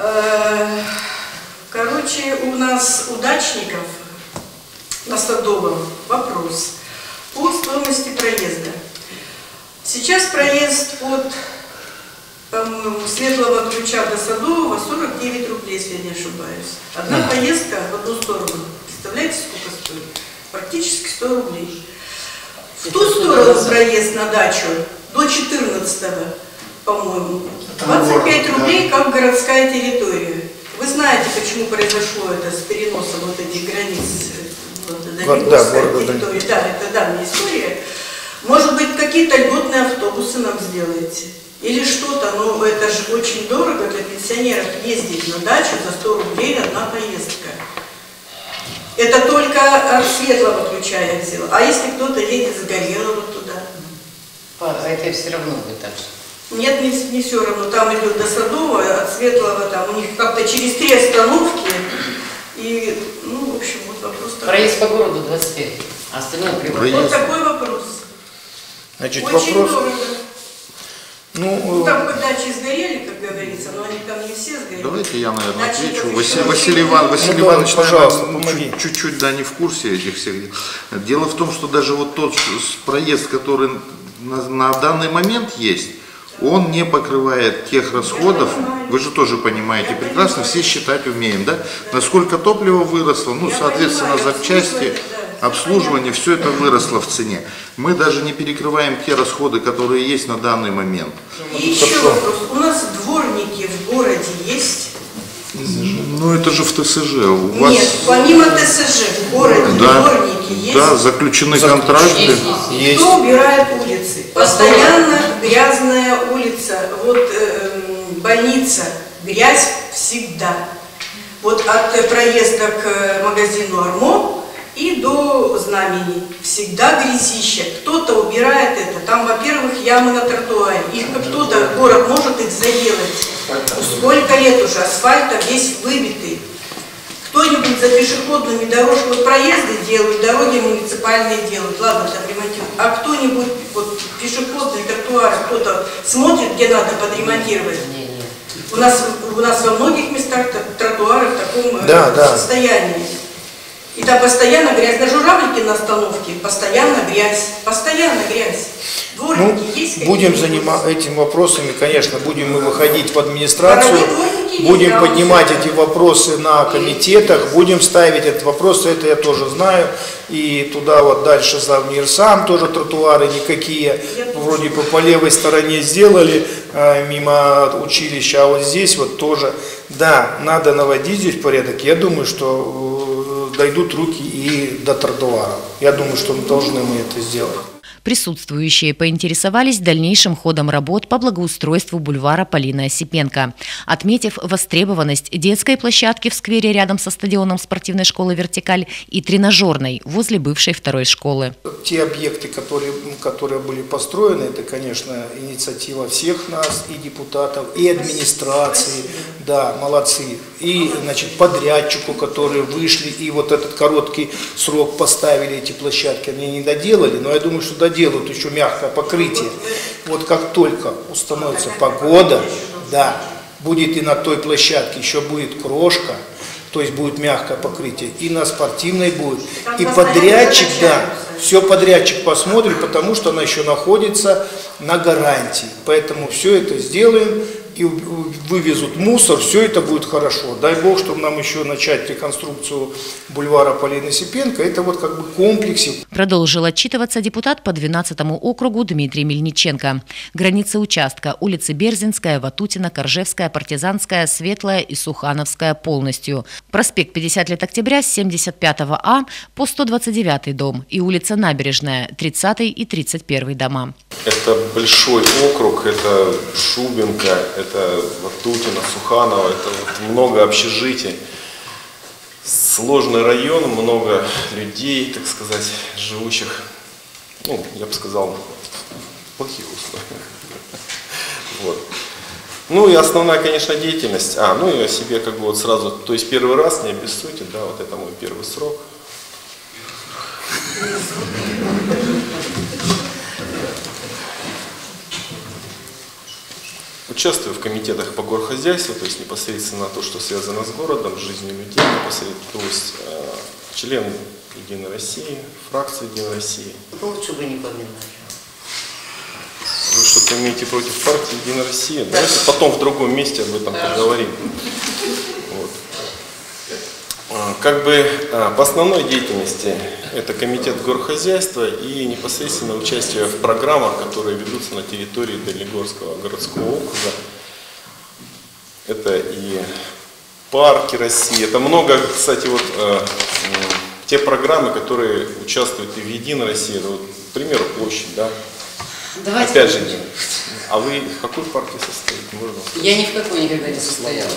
Короче, у нас удачников на Садовом вопрос по стоимости проезда. Сейчас проезд от, по-моему, Светлого Ключа до Садового 49 рублей, если я не ошибаюсь. Одна поездка в одну сторону. Представляете, сколько стоит? Практически 100 рублей. В ту сторону проезд на дачу до 14-го, по-моему, 25 рублей, как городская территория. Вы знаете, почему произошло это с переносом вот этих границ Дальнегорской территории. Да, это давняя история. Может быть, какие-то льготные автобусы нам сделаете? Или что-то, но это же очень дорого для пенсионеров ездить на дачу за 100 рублей одна поездка. Это только от Светлого Ключа я взяла. А если кто-то едет с Горелого туда? Это все равно будет так же. Нет, не все равно. Там идет до Садового, от Светлого, там у них как-то через 3 остановки. И, ну, в общем, вот вопрос такой. Проезд по городу 25, а остальное приводит. Вот такой вопрос. Значит, очень вопрос. дорого. Ну, там дачи сгорели, как говорится, но они там не все сгорели. Давайте я, наверное, Дачи отвечу. еще Василий Иванович, пожалуйста, наверное, чуть-чуть не в курсе этих всех дел. Дело в том, что даже вот тот проезд, который на данный момент есть, он не покрывает тех расходов, вы же тоже понимаете прекрасно, все считать умеем, да? Насколько топливо выросло, ну, соответственно, запчасти, обслуживание, все это выросло в цене. Мы даже не перекрываем те расходы, которые есть на данный момент. И еще вопрос. У нас дворники в городе есть? Ну, это же в ТСЖ. У вас... Нет, помимо ТСЖ в городе дворники есть? Да, заключены контракты. есть. Кто убирает улицы? Постоянно грязная улица. Вот больница, грязь всегда. Вот от проезда к магазину «Армо» и до Знамени. Всегда грязище. Кто-то убирает это. Там, во-первых, ямы на тротуаре. Их кто-то, город может их заделать. Сколько лет уже асфальта весь выбитый. Кто-нибудь за пешеходными дорожками вот проезды делают, дороги муниципальные делают, ладно, там ремонтируют. А кто-нибудь вот пешеходные тротуары, кто-то смотрит, где надо подремонтировать. У нас во многих местах тротуары в таком состоянии. И там постоянно грязь. На Журавлике на остановке постоянно грязь. Постоянно грязь. Дворники есть? Будем заниматься этими вопросами, конечно, будем мы выходить в администрацию. Дворники будем поднимать эти вопросы на комитетах, будем ставить этот вопрос, это я тоже знаю. И туда вот дальше за универсам тоже тротуары никакие, вроде бы по левой стороне сделали, мимо училища, а вот здесь вот тоже, да, надо наводить здесь порядок. Я думаю, что дойдут руки и до тротуаров. Я думаю, что должны мы это сделать. Присутствующие поинтересовались дальнейшим ходом работ по благоустройству бульвара Полины Осипенко, отметив востребованность детской площадки в сквере рядом со стадионом спортивной школы «Вертикаль» и тренажерной возле бывшей второй школы. Те объекты, которые были построены, это, конечно, инициатива всех нас, и депутатов, и администрации, да, молодцы, и, значит, подрядчику, которые вышли, и вот этот короткий срок поставили эти площадки, они не доделали, но я думаю, что доделают еще мягкое покрытие. Вот как только установится погода, да, будет и на той площадке еще будет крошка, то есть будет мягкое покрытие, и на спортивной будет, и подрядчик, да, все подрядчик посмотрит, потому что она еще находится на гарантии. Поэтому все это сделаем, и вывезут мусор, все это будет хорошо. Дай Бог, чтобы нам еще начать реконструкцию бульвара Полины Осипенко. Это вот как бы комплексе. Продолжил отчитываться депутат по 12-му округу Дмитрий Мельниченко. Границы участка: улицы Берзинская, Ватутина, Коржевская, Партизанская, Светлая и Сухановская полностью. Проспект 50 лет октября с 75-го А по 129-й дом и улица Набережная, 30-й и 31-й дома. Это большой округ, это Шубинка, это Ватутина, Суханова, это вот много общежитий. Сложный район, много людей, так сказать, живущих, ну, я бы сказал, в плохих условиях. Вот. Ну и основная, конечно, деятельность. Ну и о себе как бы вот сразу, то есть первый раз, не обессудьте, да, вот это мой первый срок. Участвую в комитетах по горхозяйству, то есть непосредственно то, что связано с городом, с жизнью людей, непосредственно, то есть член Единой России, фракции Единой России. Лучше бы не поминали. Вы что-то имеете против партии Единой России? Давайте потом в другом месте об этом поговорим. Вот. Как бы по основной деятельности это комитет горхозяйства и непосредственно участие в программах, которые ведутся на территории Дальнегорского городского округа. Это и парки России, это много, кстати, вот те программы, которые участвуют и в Единой России, это вот, к примеру, площадь, да. Давайте опять же, а вы в какой партии состоите? Можно? Я ни в какой никогда не состояла.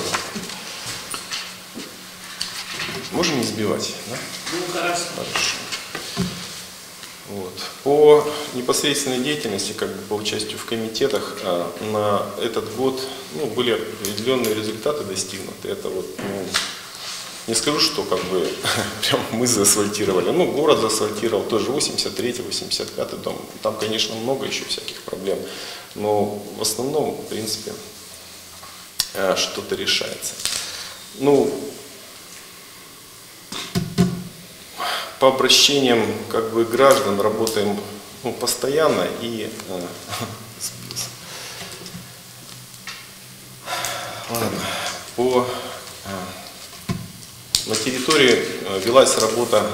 Можем не сбивать, да? Ну, хорошо. Хорошо. Вот. По непосредственной деятельности, как бы по участию в комитетах, на этот год были определенные результаты достигнуты. Это вот, не скажу, что как бы прям мы заасфальтировали. Город заасфальтировал тоже 83-й, 85-й дом. Там, конечно, много еще всяких проблем. Но в основном, в принципе, что-то решается. По обращениям как бы граждан работаем постоянно и на территории велась работа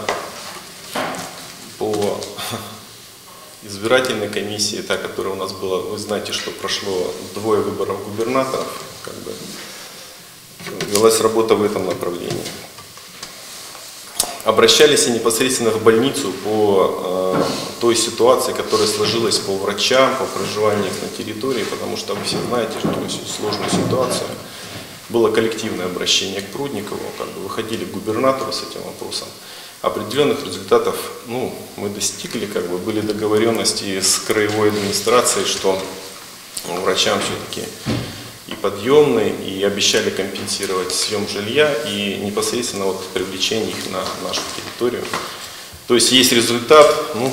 по избирательной комиссии, та, которая у нас была. Вы знаете, что прошло 2 выборов губернаторов, как бы велась работа в этом направлении. Обращались и непосредственно в больницу по той ситуации, которая сложилась по врачам, по проживанию на территории, потому что вы все знаете, что сложную ситуацию. Было коллективное обращение к Прудникову, как бы выходили к губернатору с этим вопросом. Определенных результатов мы достигли, как бы были договоренности с краевой администрацией, что врачам все-таки и подъемные, и обещали компенсировать съем жилья и непосредственно привлечение их на нашу территорию. То есть есть результат,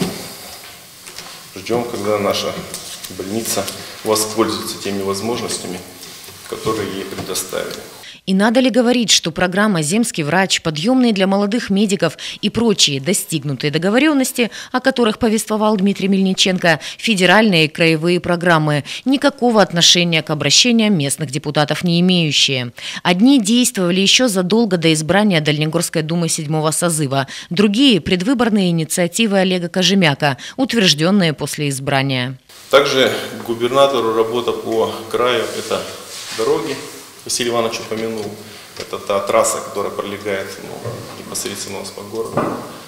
ждем, когда наша больница воспользуется теми возможностями, которые ей предоставили. И надо ли говорить, что программа «Земский врач», подъемные для молодых медиков и прочие достигнутые договоренности, о которых повествовал Дмитрий Мельниченко, федеральные и краевые программы, никакого отношения к обращениям местных депутатов не имеющие. Одни действовали еще задолго до избрания Дальнегорской думы 7-го созыва, другие – предвыборные инициативы Олега Кожемяка, утвержденные после избрания. Также губернатору работа по краю – это дороги. Василий Иванович упомянул, это та трасса, которая пролегает непосредственно у нас по городу.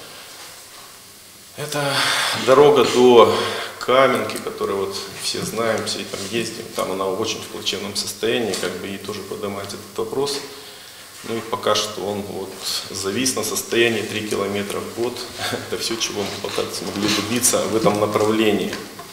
Это дорога до Каменки, которую вот все знаем, все там ездим. Там она в очень плачевном состоянии, как бы и тоже поднимается этот вопрос. Ну и пока что он вот завис на состоянии 3 километра в год. Это все, чего мы смогли добиться в этом направлении.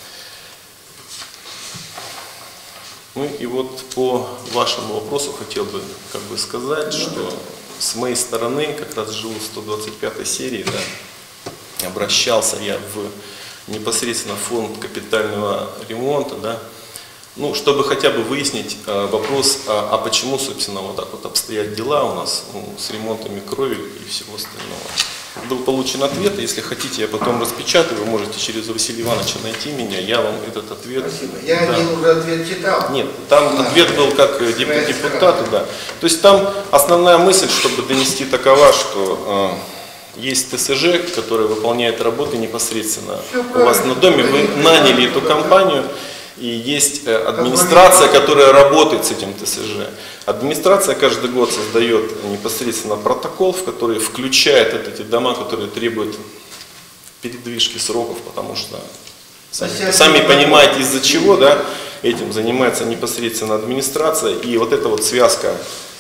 Ну и вот по вашему вопросу хотел бы сказать, что с моей стороны, как раз живу в 125 серии, да, обращался я в непосредственно фонд капитального ремонта, да, ну, чтобы хотя бы выяснить вопрос, а почему, собственно, вот так вот обстоят дела у нас с ремонтами кровель и всего остального. Был получен ответ, если хотите, я потом распечатаю, вы можете через Василия Ивановича найти меня, я вам этот ответ... Спасибо. Я один уже ответ читал. Нет, там ответ был как депутату, да. То есть там основная мысль, чтобы донести такова, что есть ТСЖ, который выполняет работы непосредственно у вас на доме, вы наняли эту компанию, и есть администрация, которая работает с этим ТСЖ. Администрация каждый год создает непосредственно протокол, в который включает эти дома, которые требуют передвижки сроков, потому что сами понимаете, из-за чего, да, этим занимается непосредственно администрация. И вот эта вот связка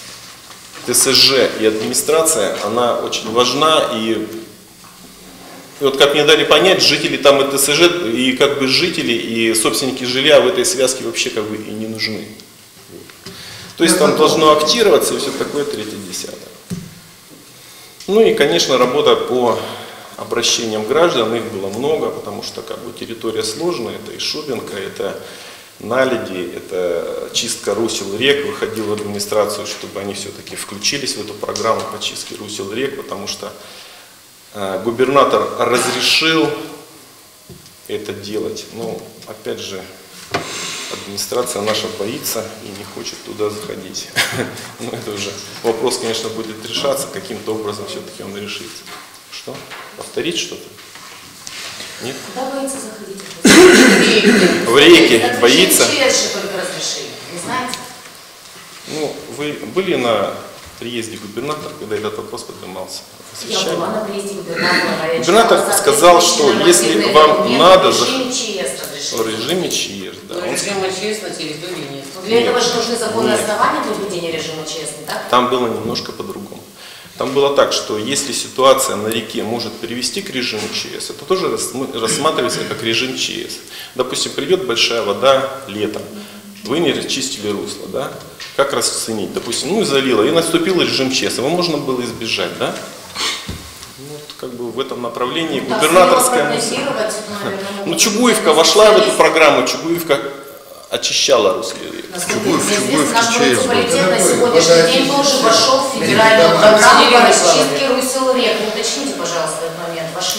ТСЖ и администрация, она очень важна. И вот как мне дали понять, жители там и ТСЖ, и как бы жители, и собственники жилья в этой связке вообще как бы и не нужны. То есть там должно актироваться и все такое, 3-10. Ну и, конечно, работа по обращениям граждан, их было много, потому что как бы территория сложная, это и Шубинка, это наледи, это чистка русел рек, выходил в администрацию, чтобы они все-таки включились в эту программу по чистке русел рек, потому что губернатор разрешил это делать, но опять же администрация наша боится и не хочет туда заходить. Но это уже вопрос, конечно, будет решаться, каким-то образом все-таки он решится. Что? Повторить что-то? Нет? Куда боится заходить? В реки боится? ЧС же только разрешили, не знаете? Ну, вы были на приезде губернатора, когда этот вопрос поднимался? Я была на приезде губернатора. Губернатор сказал, что если вам надо... В режиме ЧС разрешили. В режиме ЧС, да. Но режима ЧС на территории нет. Для этого же нужны законные основания для введения режима ЧС, не так? Там было немножко по-другому. Там было так, что если ситуация на реке может привести к режиму ЧС, это тоже рассматривается как режим ЧС. Допустим, придет большая вода летом, вы не расчистили русло, да? Как расценить? Допустим, ну и залило, и наступил режим ЧС, его можно было избежать, да? Вот как бы в этом направлении губернаторская... Ну, Чугуевка вошла в эту программу, Чугуевка очищала русло рек. Чугуевка ЧС. На сегодняшний день тоже вошел в федеральную программу по расчистке русел рек. Уточните, пожалуйста, этот момент. Вошли.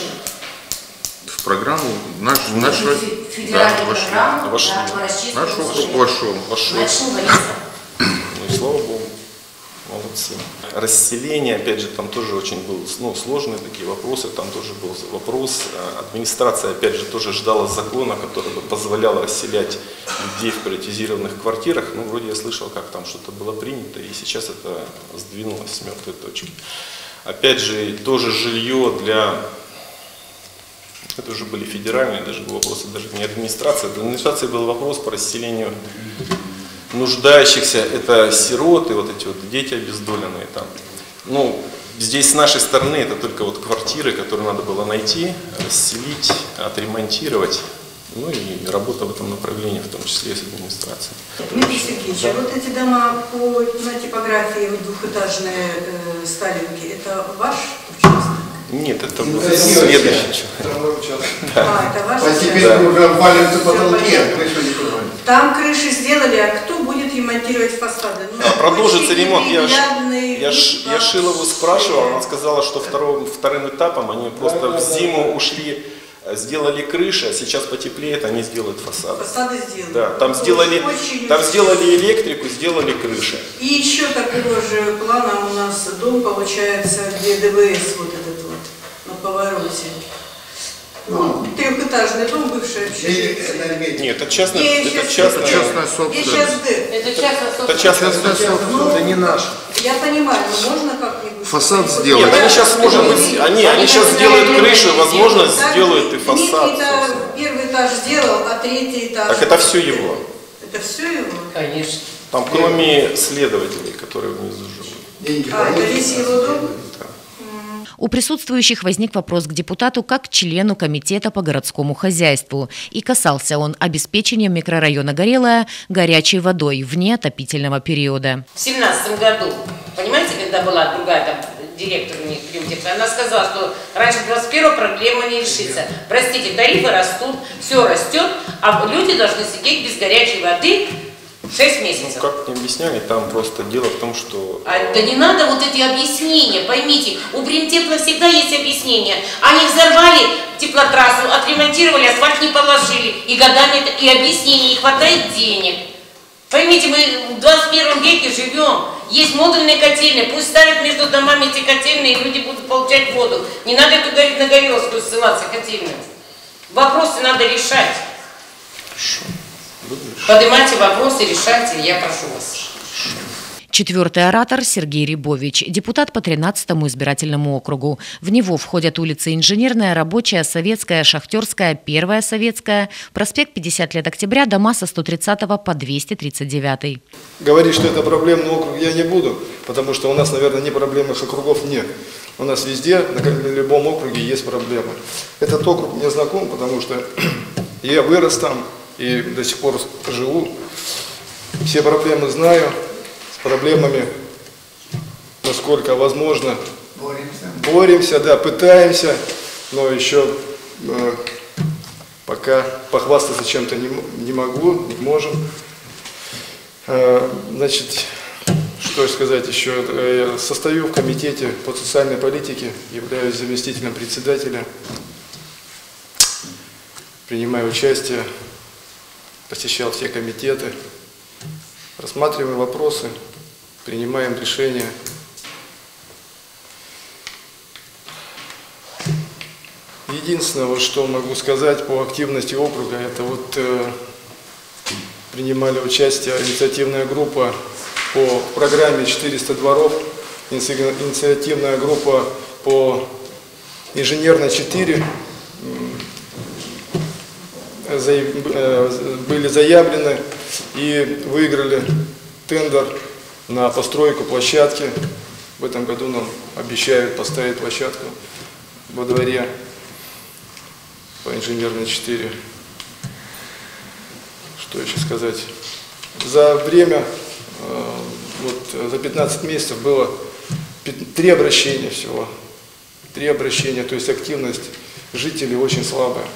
В программу нашу федеральную программу вошли. по расчистке наш русел округ рек. вошел. Значит, не боится. Ну и слава Богу, молодцы. Расселение, опять же, там тоже очень был, сложные такие вопросы, там тоже был вопрос. Администрация, опять же, тоже ждала закона, который бы позволял расселять людей в приватизированных квартирах. Ну, вроде я слышал, как там что-то было принято, и сейчас это сдвинулось с мертвой точки. Опять же, тоже жилье для... Это уже были федеральные даже вопросы, даже не администрация. Для администрации был вопрос по расселению нуждающихся, это сироты, вот эти вот дети обездоленные там. Ну, здесь с нашей стороны это только вот квартиры, которые надо было найти, расселить, отремонтировать. Ну и работа в этом направлении, в том числе и с администрацией. Дмитрий Сергеевич, а вот эти дома на типографии двухэтажные сталинки, это ваш участок? Нет, это был следующий человек. А, это ваш А участок? теперь уже валятся потолки, а крышу не кроют. Там крыши сделали, а кто будет ремонтировать фасады. Ну, Продолжится очень ремонт. Я неприглядный вид Шилову спрашивал, она сказала, что вторым этапом они просто в зиму ушли, сделали крыши, а сейчас потеплеет, они сделают фасады. Фасады сделаны. Да, там сделали электрику, сделали крыши. И еще такого же плана у нас дом получается, где ДВС вот этот вот на повороте. Ну, трехэтажный дом, бывший общежитие. Нет, это частная собственность. Это частная собственность. Это не наш. Я понимаю, но можно как-нибудь... Фасад сделать. Нет, они сейчас, может быть, они сейчас сделают крышу, и, возможно, сделают и фасад. Дмитрий первый этаж сделал, а третий этаж... Так это все его. Это все его? Конечно. Там кроме следователей, которые внизу живут. Это весь его дом? У присутствующих возник вопрос к депутату как к члену комитета по городскому хозяйству. И касался он обеспечения микрорайона Горелая горячей водой вне отопительного периода. В 2017 году, понимаете, когда была другая там директор у них, она сказала, что раньше 21-го проблема не решится. Простите, тарифы растут, все растет, а люди должны сидеть без горячей воды 6 месяцев. Ну, как мне объясняли, там просто дело в том, что... Да не надо вот эти объяснения, поймите, у Примтепла всегда есть объяснения. Они взорвали теплотрассу, отремонтировали, асфальт не положили, и годами это, и объяснений, не хватает денег. Поймите, мы в 21 веке живем, есть модульные котельные, пусть ставят между домами эти котельные, и люди будут получать воду. Не надо это говорить на Гореловскую ссылаться, котельную. Вопросы надо решать. Поднимайте вопросы, решайте, я прошу вас. Четвертый оратор Сергей Рябович, депутат по 13-му избирательному округу. В него входят улицы Инженерная, Рабочая, Советская, Шахтерская, Первая Советская, проспект 50 лет октября, дома со 130 по 239. Говорить, что это проблемный округ, я не буду, потому что у нас, наверное, не проблемных округов нет. У нас везде, на любом округе есть проблемы. Этот округ мне знаком, потому что я вырос там и до сих пор живу. Все проблемы знаю. С проблемами, насколько возможно, боремся, да, пытаемся, но еще пока похвастаться чем-то не могу, не можем. Значит, что сказать еще, я состою в комитете по социальной политике, являюсь заместителем председателя, принимаю участие, посещал все комитеты, рассматриваем вопросы, принимаем решения. Единственное, вот, что могу сказать по активности округа, это вот принимали участие инициативная группа по программе 400 дворов, инициативная группа по Инженерной 4, были заявлены и выиграли тендер на постройку площадки. В этом году нам обещают поставить площадку во дворе по Инженерной 4. Что еще сказать? За время, вот за 15 месяцев было 3 обращения всего. 3 обращения, то есть активность жителей очень слабая.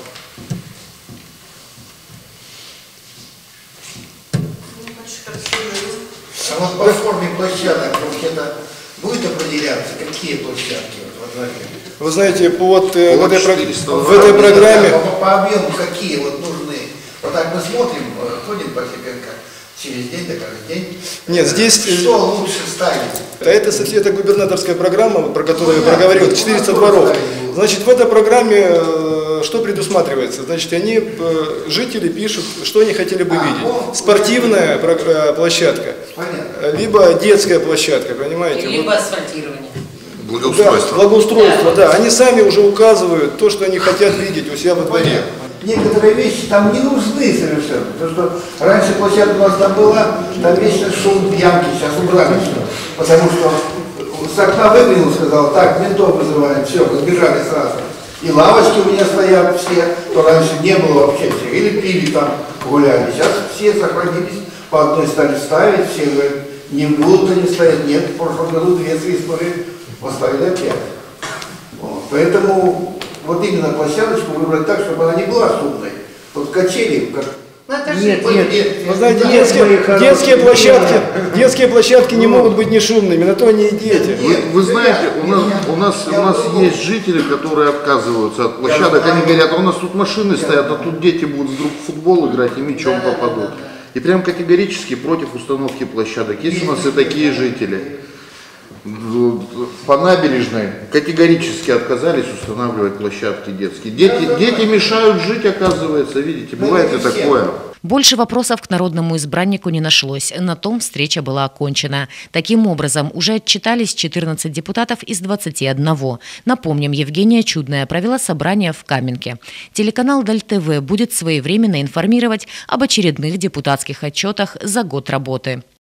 А вот по форме площадок вообще-то будет определяться, какие площадки во дворе? Вы знаете, вот в этой программе... По объему какие вот нужны? Вот так мы смотрим, ходим постепенно, через день, да каждый день. Нет, здесь... Что лучше ставить? Это губернаторская программа, про которую я проговорил, 400 дворов. Значит, в этой программе что предусматривается? Значит, жители пишут, что они хотели бы видеть. Спортивная площадка, либо детская площадка, понимаете? Либо асфальтирование. Благоустройство. Да, благоустройство, да. Они сами уже указывают то, что они хотят видеть у себя во дворе. Некоторые вещи там не нужны совершенно. Потому что раньше площадка у нас там была, там вечно шум, ямки, сейчас убрали все. Потому что с окна выглянул, сказал, так, ментов вызываем, все, разбежали сразу. И лавочки у меня стоят все, то раньше не было вообще все. Или пили там, гуляли. Сейчас все сохранились, по одной стали ставить, все говорят, не будут они стоять, нет, в прошлом году 2 истории поставили опять. Вот. Поэтому вот именно площадочку выбрать так, чтобы она не была шумной. Вот качели, как Нет, Вы знаете, детские площадки не могут быть не шумными, на то они и дети. Вы знаете, у нас есть жители, которые отказываются от площадок. Они говорят, у нас тут машины стоят, а тут дети будут вдруг в футбол играть и мячом попадут. И прям категорически против установки площадок. Есть у нас и такие жители. По набережной категорически отказались устанавливать площадки детские. Дети мешают жить, оказывается, видите, бывает и такое. Больше вопросов к народному избраннику не нашлось. На том встреча была окончена. Таким образом, уже отчитались 14 депутатов из 21. Напомним, Евгения Чудная провела собрание в Каменке. Телеканал Даль ТВ будет своевременно информировать об очередных депутатских отчетах за год работы.